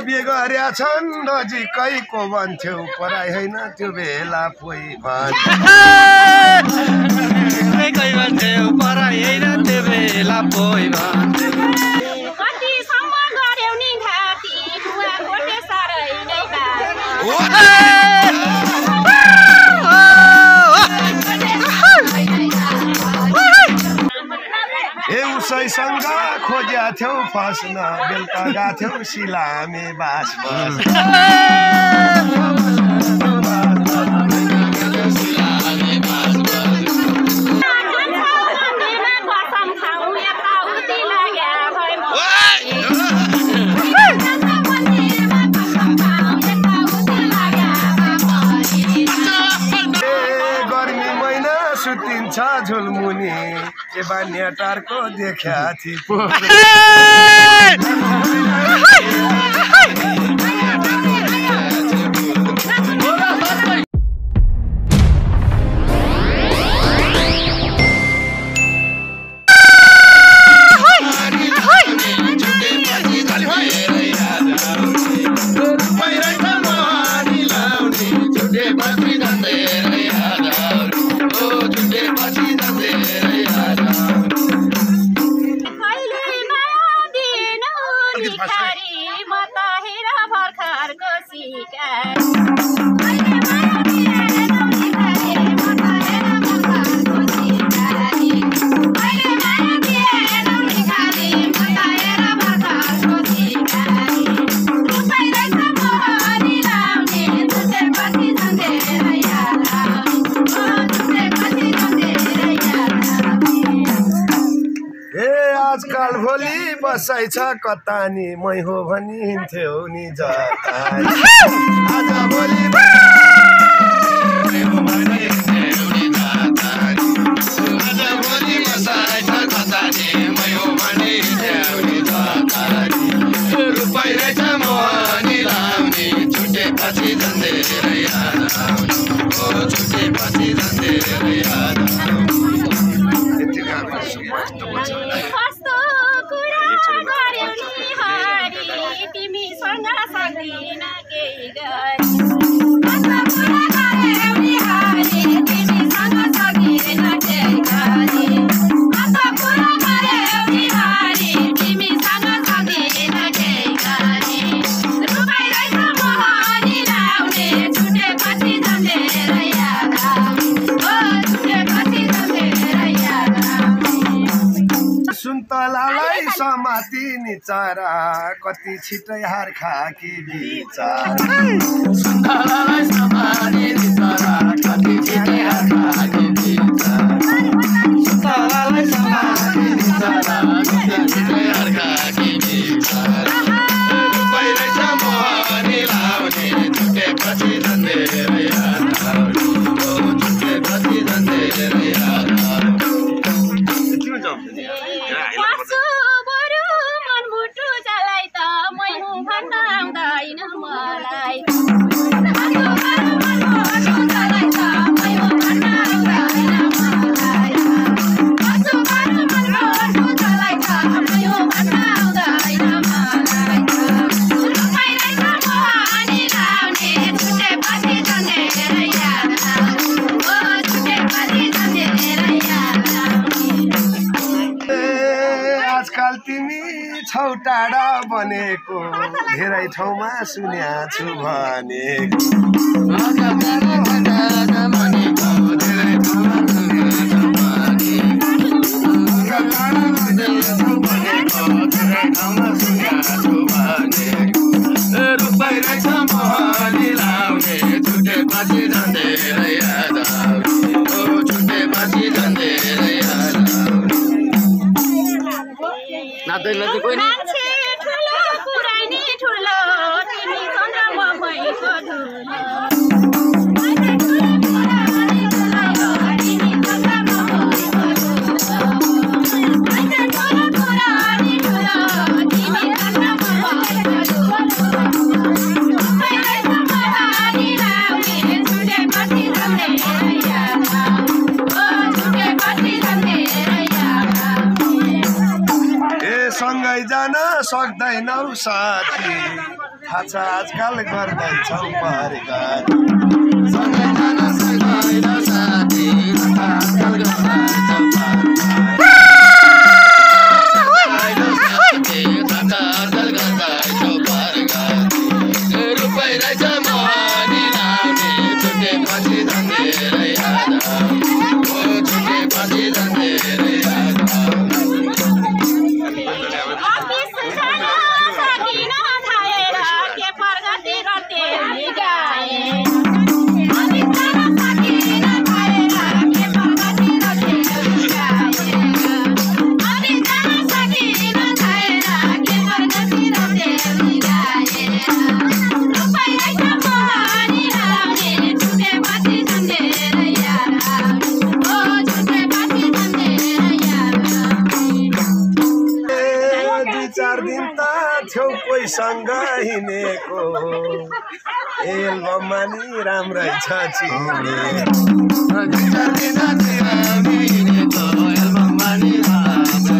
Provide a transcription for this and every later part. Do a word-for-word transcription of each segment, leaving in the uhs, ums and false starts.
बिहे गरेका छन् नजिकैको भन्थ्यौ पराई होइन त्यो बेला कोही नजिकैको भन्थ्यौ पराई होइन त्यो बेला कोही भन्थ्यौ उसैसँग खोज्या थियौ फस्न बेलुका गाथ्यौ सिलामे बास गर्मी महिना सुतिन्छ झुलमुनि के बान्या टारको देखा थी आजकल भोलि बसाइ छ कतानी मै हो भनी हिँड्थ्यौ नि जतानी आज भोलि आज भोलि बसाइ छ कतानी मै हो भनी हिँड्थ्यौ नि जतानी रुपाई रहेछ मोहनी लाउने छुटेपछि झन्डेर याद आउने ओ छुटेपछि झन्डेर याद सुन्तलालाई समातिनी चरा कति छिटै हार खाकी बिचरा सुन्तलालाई समातिनी चरा कति छिटै हार खाकी बिचरा सुन्तलालाई समातिनी चरा कति छिटै हार खाकी बिचरा रुपाई रहेछ मोहनी लाउने छुटेपछि झन्डेर याद आउने ओ छुटेपछि झन्डेर याद आउने तिमी छौ टाढा बनेको धेरै ठाउँमा सुन्या छु भनेको रुपाई रहेछ मोहनी लाउने छुटेपछि झन्डेर याद आउने ओ छुटेपछि झन्डेर याद आउने नाच्दै नाच्दै कोही मान्छे ठुलो कुरा नि ठुलो तिमी चन्द्रमा भइको धुलो सँगै जान सक्दैनौ साथी थाहा छ आजकल गर्दैछौ परिगरी सँगै जान सँगै र साथी आजकल गर्दैछौ सँग हिँडेको एल्बममा नि राम्रै छ चिने चार दिन हिँडेको एल्बममा नि राम्रै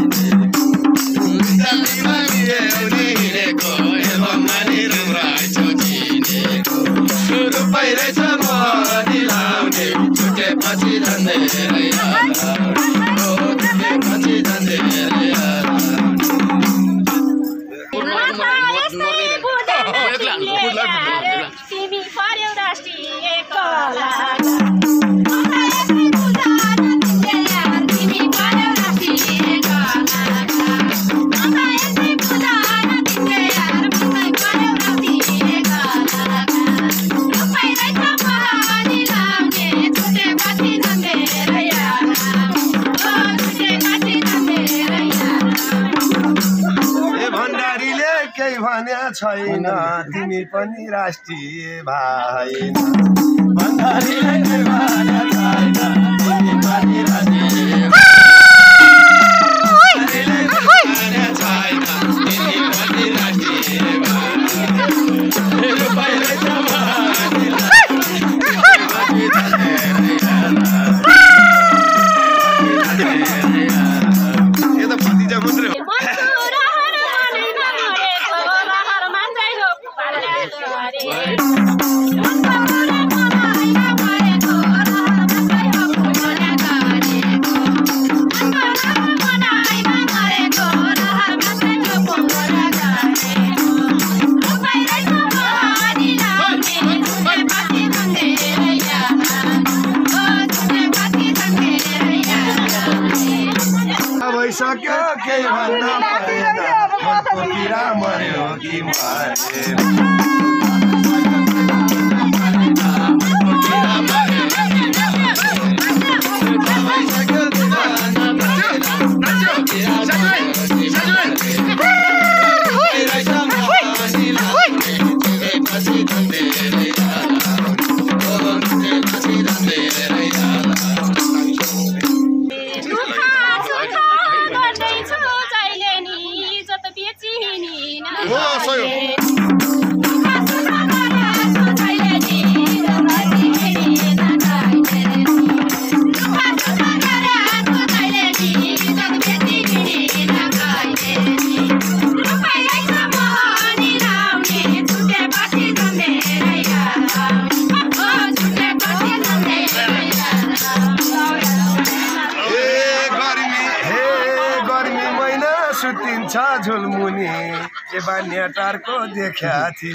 हिँडेको एल्बममा नि राम्रै छ चिनेको रुपै रहेछ मनी लाउने छुटेपछि झन्डै छुटेपछि झन्डै तिमी पर्यौ राष्ट्रिय कला छैन तिमी पनि राष्ट्रिय भएन भन्दारीले केही भने छैन तिमी पनि राष्ट्रिय भन्दारीले केही भने छैन तिमी पनि राष्ट्रिय रुपै रहेछ यो त भतिजा मात्रै हो भइसक्यो केही भन्न परेन मनको किरा मर्यो कि मरेन सुतिन्छ झुलमुनि के बान्या टारको देखा थी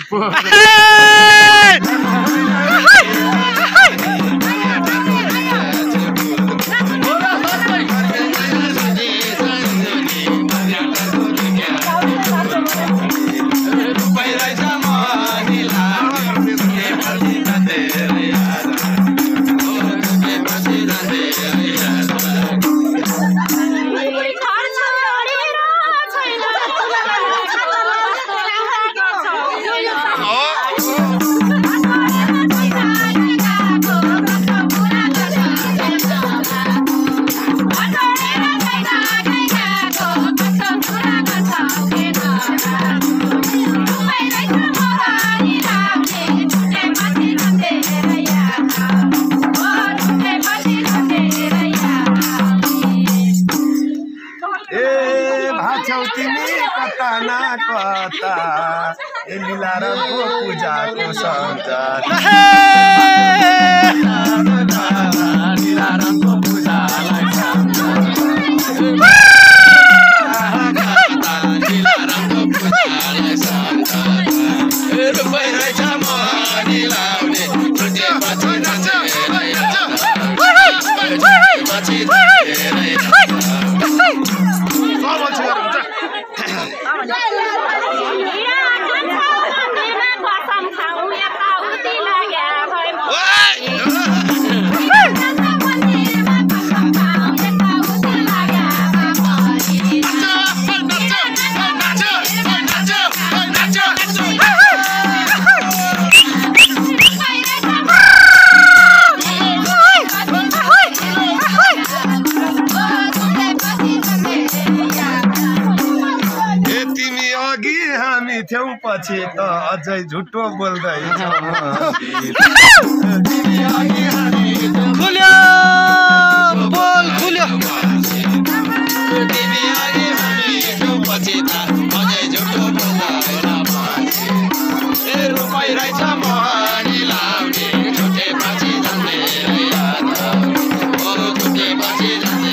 तिमी कता न कता ए लीलारामको पूजाको सम्झना लीलारामको पूजालाई सम्झना लीलारामको पूजालाई सम्झना रुपै रहेछ मोहनी लाउने छुटेपछि पछि थियौ पछि त अझै झुटो बोल्दै खुल्यो बोल खुल्यो पछि त अझै झुटो बोल्दै रुपै रहेछ मोहनी लाउने छुटेपछि जान्दै छुटेपछि जान्दै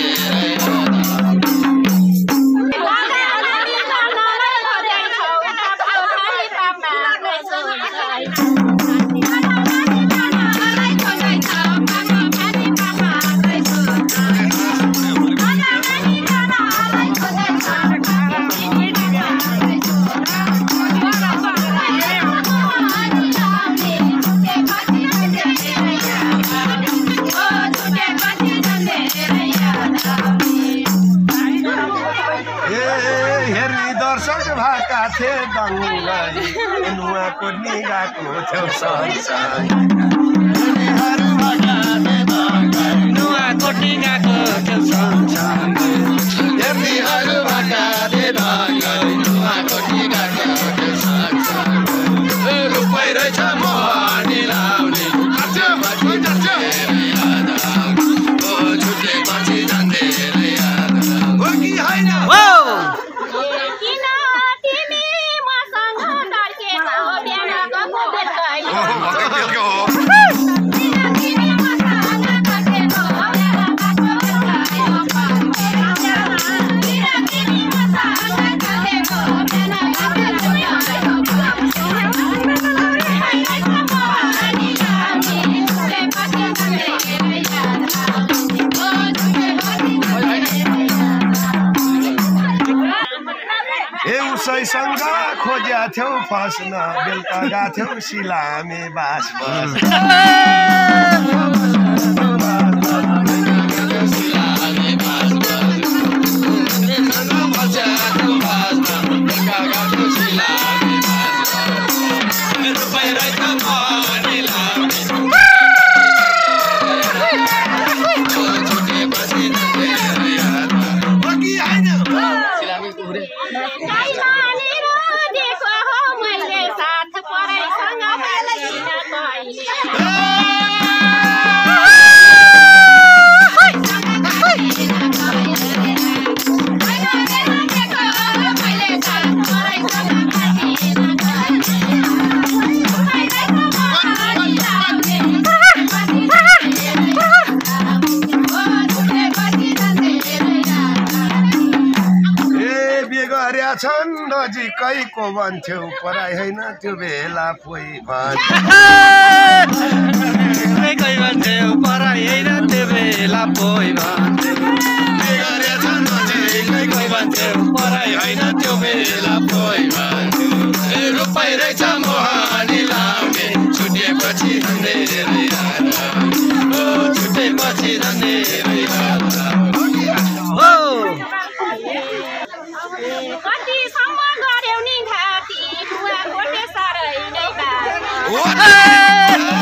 भाका थिए दङ्गली नुहाको निगाको छेउ संसार नुहाको निगाको छेउ संसार हेर्नेहरू भाका थिए दङ्गली नुहाको निगाको छेउ संसार रुपै रहेछ मोहनी लाउने छुटेपछि जान्दै हो कि होइन उसैसँग खोज्या थियौ फस्न बेलुका गाथ्यौ सिलामे बास बस छन् नजिकैको भन्थ्यौ पराइ होइन त्यो बेला पोइ नजिकै भन्थ्यौ पराइ होइन त्यो बेला पोइ नजिकै भन्थ्यौ पराइ होइन त्यो बेला पोइ रुपै रहेछ मोहनी लाउने छुटेपछि जान्दै छुटेपछि जान्दै कतिसम्म गर्यौ नि घाँटी बुवा गोटे साह्रै नै बा